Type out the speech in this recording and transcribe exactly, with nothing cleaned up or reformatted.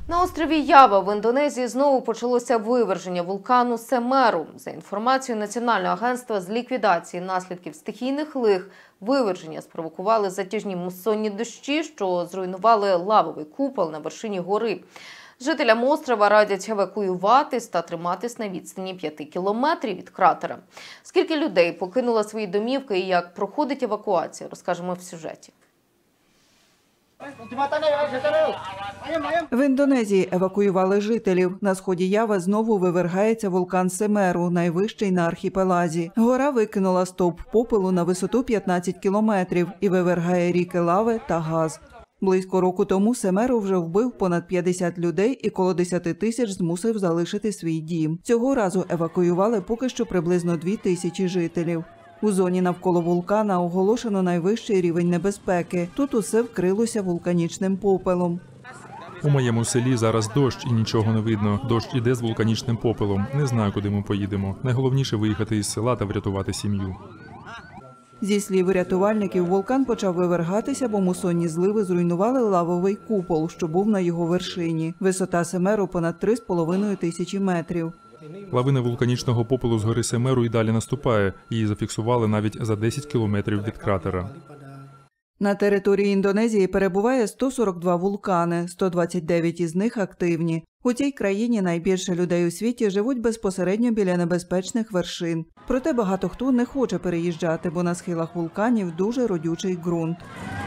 На острові Ява в Індонезії знову почалося виверження вулкану Семеру. За інформацією Національного агентства з ліквідації наслідків стихійних лих, виверження спровокували затяжні муссонні дощі, що зруйнували лавовий купол на вершині гори. Жителям острова радять евакуюватись та триматись на відстані п'яти кілометрів від кратера. Скільки людей покинуло свої домівки і як проходить евакуація, розкажемо в сюжеті. В Індонезії евакуювали жителів. На сході Яви знову вивергається вулкан Семеру, найвищий на архіпелазі. Гора викинула стовп попелу на висоту п'ятнадцять кілометрів і вивергає ріки лави та газ. Близько року тому Семеру вже вбив понад п'ятдесят людей і коло десять тисяч змусив залишити свій дім. Цього разу евакуювали поки що приблизно дві тисячі жителів. У зоні навколо вулкана оголошено найвищий рівень небезпеки. Тут усе вкрилося вулканічним попелом. У моєму селі зараз дощ і нічого не видно. Дощ іде з вулканічним попелом. Не знаю, куди ми поїдемо. Найголовніше – виїхати із села та врятувати сім'ю. Зі слів рятувальників, вулкан почав вивергатися, бо мусонні зливи зруйнували лавовий купол, що був на його вершині. Висота Семеру понад три з половиною тисячі метрів. Лавина вулканічного попелу з гори Семеру і далі наступає. Її зафіксували навіть за десять кілометрів від кратера. На території Індонезії перебуває сто сорок два вулкани, сто двадцять дев'ять із них активні. У цій країні найбільше людей у світі живуть безпосередньо біля небезпечних вершин. Проте багато хто не хоче переїжджати, бо на схилах вулканів дуже родючий ґрунт.